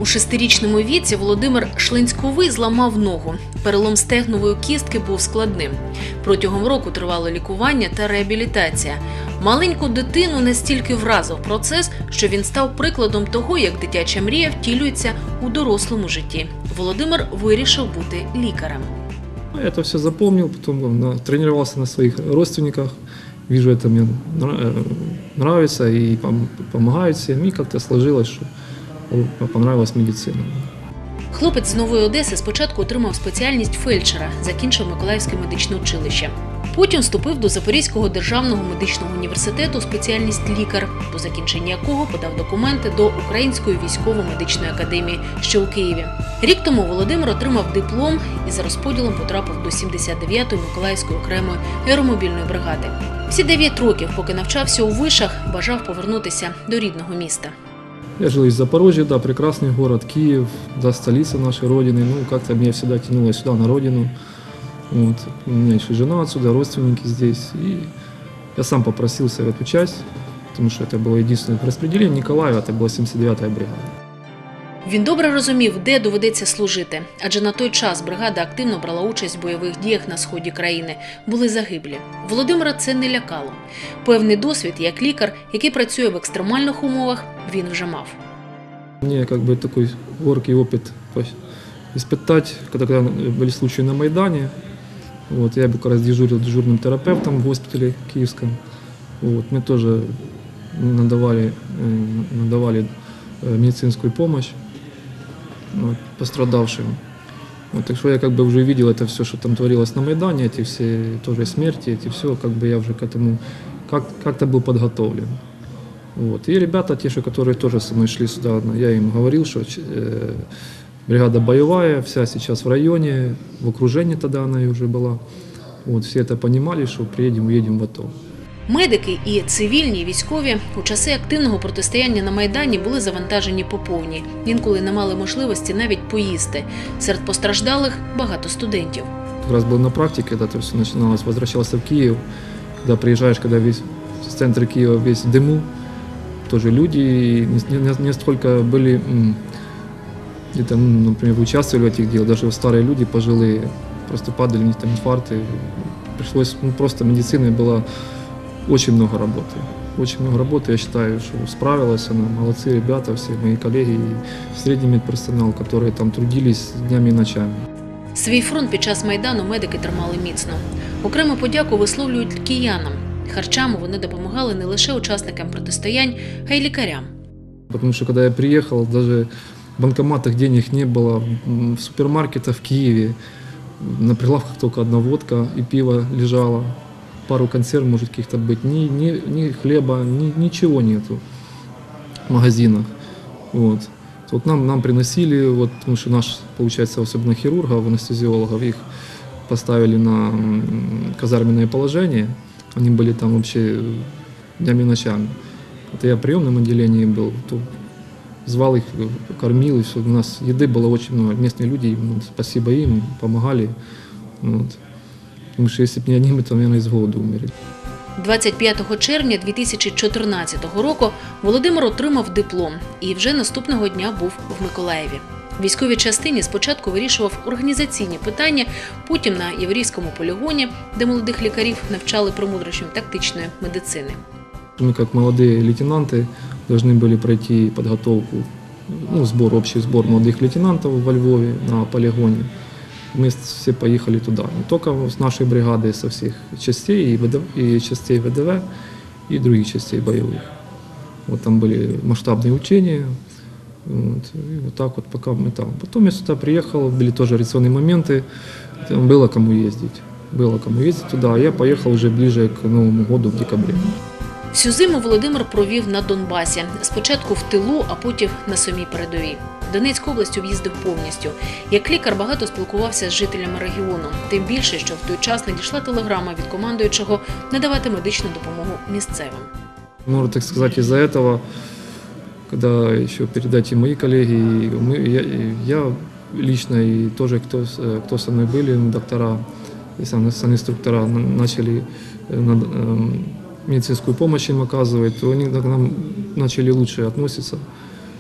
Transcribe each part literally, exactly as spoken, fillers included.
У шестирічному віці Володимир Шлинськовий зламав ногу. Перелом стегнової кістки був складним. Протягом року тривало лікування та реабілітація. Маленьку дитину настільки вразив процес, що він став прикладом того, як дитяча мрія втілюється у дорослому житті. Володимир вирішив бути лікарем. Я это все запомнил, потом тренировался на своих родственниках. Вижу, это мне нравится и помогает всем. И как-то сложилось, что понравилась медицина. Хлопець з Нової Одеси спочатку отримав спеціальність фельдшера, закінчив Миколаївське медичне училище. Потім вступив до Запорізького державного медичного університету спеціальність лікар, по закінченні якого подав документи до Української військово-медичної академії, що у Києві. Рік тому Володимир отримав диплом і за розподілом потрапив до сімдесят дев'ятої Миколаївської окремої аеромобільної бригади. Всі дев'ять років, поки навчався у вишах, бажав повернутися до рідного міста. Я жил из Запорожья, да, прекрасный город, Киев, да, столица нашей родины. Ну, как-то меня всегда тянуло сюда, на родину. Вот. У меня еще жена отсюда, родственники здесь. И я сам попросился в эту часть, потому что это было единственное распределение Николаева, это была сімдесят дев'ята бригада. Він добре розумів, де доведеться служити, адже на той час бригада активно брала участь в бойових діях на сході країни, були загиблі. Володимира це не лякало. Певний досвід, як лікар, який працює в екстремальних умовах, він вже мав. Мне как бы такой горький опыт испытать, когда, когда были случаи на Майдане. Вот, я как раз дежурил дежурным терапевтом в госпитале киевском. Вот, мне тоже надавали, надавали медицинскую помощь вот, пострадавшим. Вот, так что я как бы уже видел это все, что там творилось на Майдане, эти все тоже смерти, эти все, как бы я уже к этому как, как-то был подготовлен. Вот. И ребята, те, которые тоже со мной шли сюда, я им говорил, что э, бригада боевая, вся сейчас в районе, в окружении тогда она и уже была. Вот, все это понимали, что приедем, уедем в АТО. Медики і цивільні, і військові у часи активного протистояння на Майдані були завантажені по повній. Інколи не мали можливості навіть поїсти. Серед постраждалих багато студентів. Как раз был на практике, когда это все начиналось, возвращался в Киев, когда приезжаешь, когда весь в центре Киева весь в дыму, тоже люди не, не, не столько были, где-то, например, участвовали в этих делах, даже старые люди пожилые, просто падали, у них там инфаркты. Пришлось, ну, просто медицина была очень много работы. Очень много работы, я считаю, что справилась она. Молодцы ребята, все мои коллеги и средний медперсонал, которые там трудились днями и ночами. Свій фронт під час Майдану медики тримали міцно. Окрему подяку висловлюють киянам. Харчами вони допомагали не лише учасникам протистоянь, а й лікарям. Потому что когда я приехал, даже в банкоматах денег не было, в супермаркетах в Киеве на прилавках только одна водка и пиво лежало. Пару консерв, может, каких-то быть, ни, ни, ни хлеба, ни, ничего нету в магазинах. Вот. Вот нам, нам приносили, вот, потому что наш, получается, особенно хирургов, анестезиологов, их поставили на казарменное положение. Они были там вообще днями и ночами. Это я в приемном отделении был, то звал их, кормил, и все. У нас еды было очень много. Местные люди, ну, спасибо им, помогали. Вот. Тому що, якщо б не вони, то, мабуть, з голоду вмерли. двадцять п'ятого червня дві тисячі чотирнадцятого року Володимир отримав диплом і вже наступного дня був в Миколаєві. В військовій частині спочатку вирішував організаційні питання, потім на Яворівському полігоні, де молодих лікарів навчали премудрощам тактичної медицини. Ми, як молоді лейтенанти, повинні були пройти підготовку, ну, збор, общий збор молодих лейтенантів во Львові на полігоні. Мы все поехали туда, не только с нашей бригады, со всех частей, и, ВДВ, и частей ВДВ, и других частей боевых. Вот там были масштабные учения, вот, и вот так вот пока мы там. Потом я сюда приехал, были тоже рационные моменты, там было кому ездить, было кому ездить туда, а я поехал уже ближе к Новому году, в декабре. Всю зиму Володимир провів на Донбасі. Спочатку в тилу, а потім на самій передовій. Донецьку область об'їздив повністю. Як лікар багато спілкувався з жителями регіону. Тим більше, що в той час надійшла телеграма від командуючого надавати медичну допомогу місцевим. Можно так сказать, из-за этого, когда еще передать и мои коллеги, и мы, я, я лично, и тоже кто, кто со мной были, доктора, и санинструктора, начали медицинскую помощь им оказывать, то они к нам начали лучше относиться.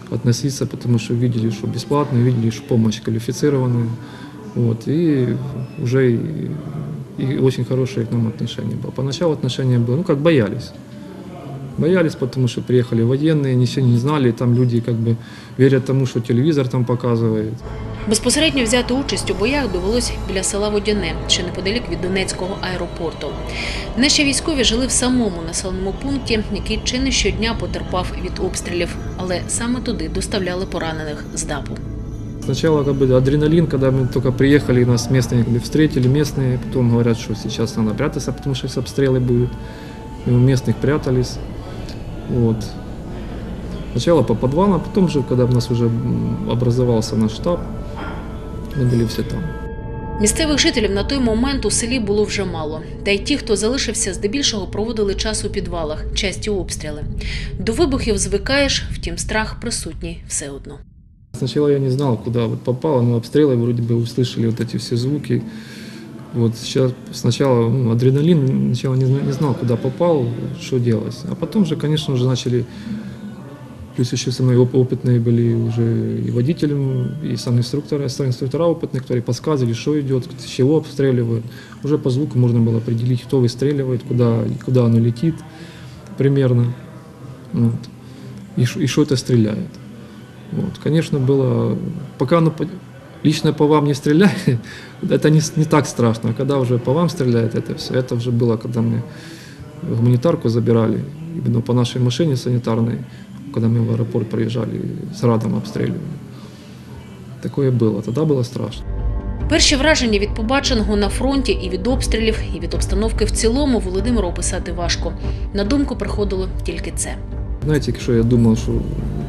относиться, потому что видели, что бесплатно, видели, что помощь квалифицированная. Вот, и уже и, и очень хорошее к нам отношение было. Поначалу отношение было, ну как боялись. Боялись, потому что приехали военные, ничего не знали, там люди как бы верят тому, що телевізор там показує. Безпосередньо взяти участь у боях довелось біля села Водяне, що неподалік від Донецького аеропорту. Наші військові жили в самому населеному пункті, який чи не щодня потерпав від обстрілів, але саме туди доставляли поранених з ДАПу. Сначала как бы адреналин, когда мы только приехали, нас местные как бы, встретили, местные, потом говорят, что сейчас надо прятаться, потому что сейчас обстрелы будут. И у местных прятались. Вот. Сначала по подвалам, потом уже, когда у нас уже образовался наш штаб, мы были все там. Місцевих жителів на той момент у селі було вже мало. Та й ті, хто залишився, здебільшого проводили час у підвалах, часті обстріли. До вибухів звикаєш, втім страх присутній все одно. Сначала я не знал, куда вот попало, но обстрелы вроде бы услышали вот эти все звуки. Вот сейчас сначала ну, адреналин, сначала не, не знал, куда попал, что делать. А потом же, конечно, уже начали, плюс еще со мной опытные были уже и водителем, и сам инструктор, сам инструктора опытные, которые подсказывали, что идет, с чего обстреливают. Уже по звуку можно было определить, кто выстреливает, куда, куда оно летит примерно, вот. и, и что это стреляет. Вот. Конечно, было, пока оно лично по вам не стреляет, это не, не так страшно. А когда уже по вам стреляет это все, это уже было, когда мы гуманитарку забирали, именно по нашей машине санитарной, когда мы в аэропорт проезжали, с радом обстреливали. Такое было, тогда было страшно. Перші враження від побаченого на фронті і від обстрілів, і від обстановки в цілому Володимиру описати важко. На думку приходило тільки це. Знаете, что я думал, что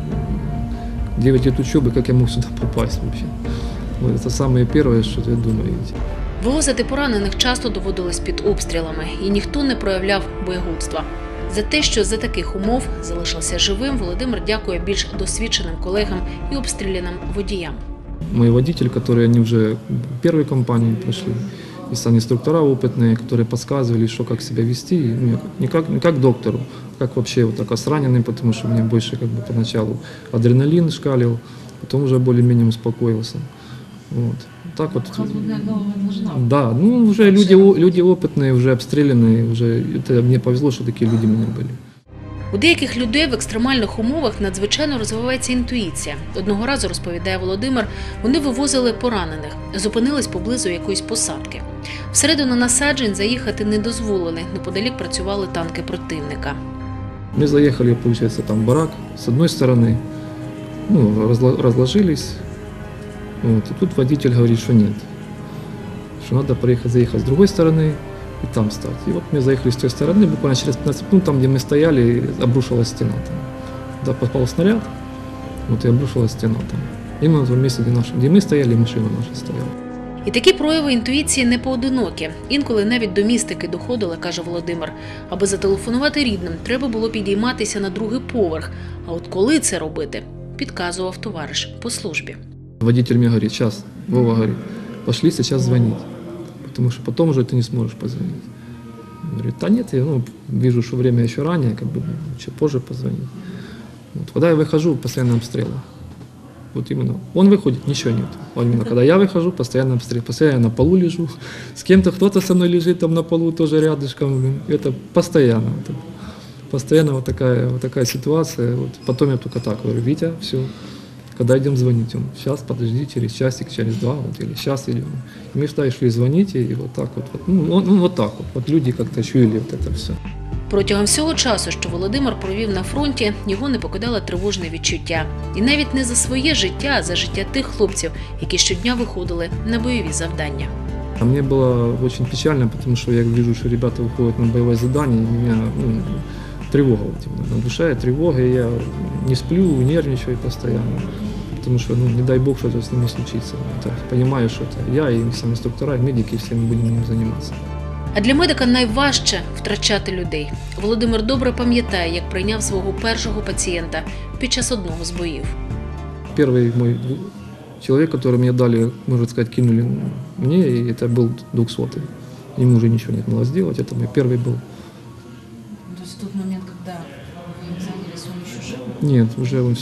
девять лет учебы, как я мог сюда попасть вообще? Вот это самое первое, что я думаю. Вивозити поранених часто доводилось під обстрілами, і ніхто не проявляв боягузтва. За те, що за таких умов залишився живим, Володимир дякує більш досвідченим колегам і обстріляним водіям. Мой водитель, который они уже в первой компании прошли, и санинструктора опытные, которые подсказывали, что как себя вести, ну, не, как, не как доктору, а как вообще вот так с раненым, потому что у меня больше как бы поначалу адреналин шкалил, потом уже более-менее успокоился. Вот. Так вот. Да, ну уже люди, люди опытные, уже обстрелянные, уже это мне повезло, что такие люди у меня были. У деяких людей в екстремальних умовах надзвичайно розвивається інтуїція. Одного разу, розповідає Володимир, вони вивозили поранених, зупинились поблизу якоїсь посадки. Всередину насаджень заїхати не дозволили, неподалік працювали танки противника. Мы заехали, получается, там барак, с одной стороны, ну, разложились, вот, и тут водитель говорит, что нет, что надо проехать, заехать с другой стороны, и там стать. И вот мы заехали с той стороны, буквально через пятнадцать минут, там, где мы стояли, обрушилась стена. Там. Туда попал снаряд, вот и обрушилась стена там. Именно в том месте, где, наш, где мы стояли, машина наша стояла. І такі прояви інтуїції не поодинокі. Інколи навіть до містики доходили, каже Володимир. Аби зателефонувати рідним, треба було підійматися на другий поверх. А от коли це робити, підказував товариш по службі. Водитель мне говорит, сейчас, Вова говорит, пошли сейчас звонить. Потому что потом уже ты не сможешь позвонить. Он говорит, да нет, я ну, вижу, что время еще ранее, как бы чуть позже позвонить. Вот. Когда я выхожу, постоянно обстрелы. Вот именно. Он выходит, ничего нет. А именно, когда я выхожу, постоянно обстрел. Постоянно я на полу лежу. С кем-то кто-то со мной лежит там на полу, тоже рядышком. Это постоянно. Это постоянно вот такая, вот такая ситуация. Вот. Потом я только так говорю, Витя, все. Когда идем звонить, он, сейчас, подожди, через часик, через два, вот, или сейчас идем. И мы всегда шли звонить, и вот так вот, вот ну, он, ну, вот так вот, вот люди как-то чуяли вот это все. Протягом всього часу, що Володимир провів на фронті, його не покидало тривожне відчуття. І навіть не за своє життя, а за життя тих хлопців, які щодня виходили на бойові завдання. А мне было очень печально, потому что я вижу, что ребята выходят на боевое задание, и у меня ну, тревога вот, на душе, тревога, и я не сплю, нервничаю постоянно, потому что, ну, не дай бог, что-то с ними случится. Это, понимаю, что это я и сам инструктора, и медики, все мы будем ним заниматься. А для медика найважче втрачати людей. Володимир добре пам'ятає, як прийняв свого першого пацієнта під час одного з боїв. Первый мой человек, который мне дали, можно сказать, кинули мне, и это был двухсотый. Ему уже ничего не было сделать, это мой первый был. То есть в тот момент, когда вы им занялись, он еще жил? Нет, уже он все.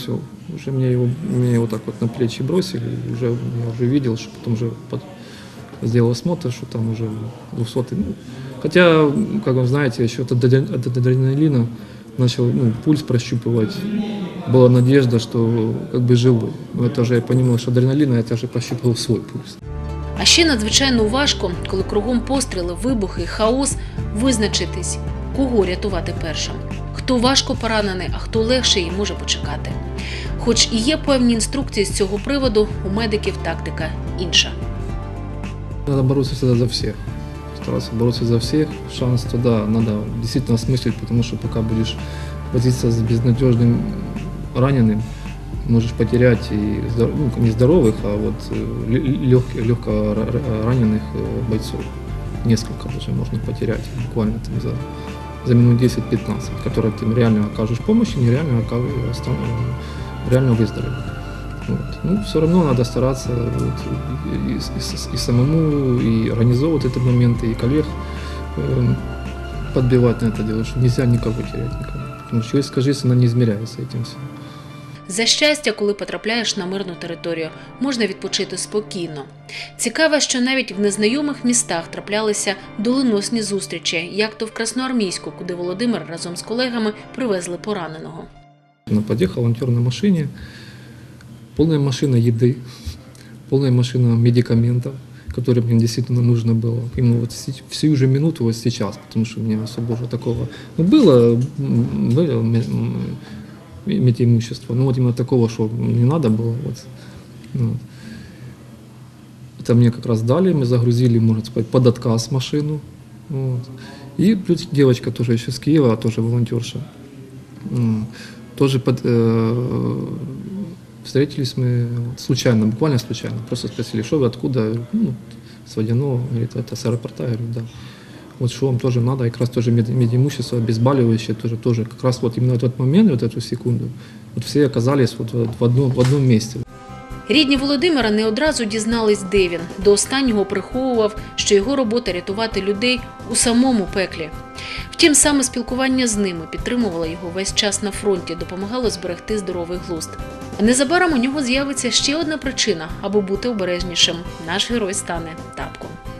Уже мне его, мне вот так вот на плечи бросили, и уже, я уже видел, что потом уже под, сделал осмотр, что там уже двухсотый. Ну, хотя, как вы знаете, еще от, адре- от адреналина начал ну, пульс прощупывать. Была надежда, что как бы живой. Но это уже я понимал, что адреналин, а я вже прощупывал свой пульс. А ще надзвичайно важко, коли кругом постріли, вибухи і хаос, визначитись, кого рятувати першим. Хто важко поранений, а хто легше і може почекати. Хоч і є певні інструкції з цього приводу, у медиків тактика інша. Надо бороться всегда за всех. Стараться бороться за всех. Шанс туда надо действительно осмыслить, потому что пока будешь возиться с безнадежным раненым, можешь потерять и ну, не здоровых, а вот легко, легко раненых бойцов. Несколько даже можно потерять буквально там за, за минут десять-пятнадцать, которые ты реально окажешь помощь, нереально окажешь, реально выздоровеют. Вот. Ну, все равно надо стараться вот, и, и, и, и самому, и организовывать этот момент, и коллег э, подбивать на это дело, что нельзя никого терять, никого. Потому что человеческая жизнь, она не измеряется этим всем. За щастя, коли потрапляєш на мирну територію, можна відпочити спокійно. Цікаво, що навіть в незнайомих містах траплялися доленосні зустрічі, як то в Красноармійську, куди Володимир разом з колегами привезли пораненого. Подъехал волонтер на машине, полная машина еды, полная машина медикаментов, которые мне действительно нужно было. Именно вот всю же минуту, вот сейчас, потому что у меня особо уже такого... Ну, было, было медимущество, но вот именно такого, что не надо было. Вот. Ну, это мне как раз дали, мы загрузили, можно сказать, под отказ машину. Вот. И плюс девочка тоже еще с Киева, тоже волонтерша. Тоже под, э, встретились мы случайно, буквально случайно. Просто спросили, что вы, откуда? Ну, с Водяного, говорит, это с аэропорта. Я говорю, да. Вот что вам тоже надо, и как раз тоже медимущество, обезболивающее, тоже, тоже как раз вот именно в этот момент, вот эту секунду, вот все оказались вот в одном, в одном месте. Рідні Володимира не одразу дізнались, де він. До останнього приховував, що його робота – рятувати людей у самому пеклі. Втім, саме спілкування з ними підтримувало його весь час на фронті, допомагало зберегти здоровий глузд. А незабаром у нього з'явиться ще одна причина, аби бути обережнішим. Наш герой стане тапком.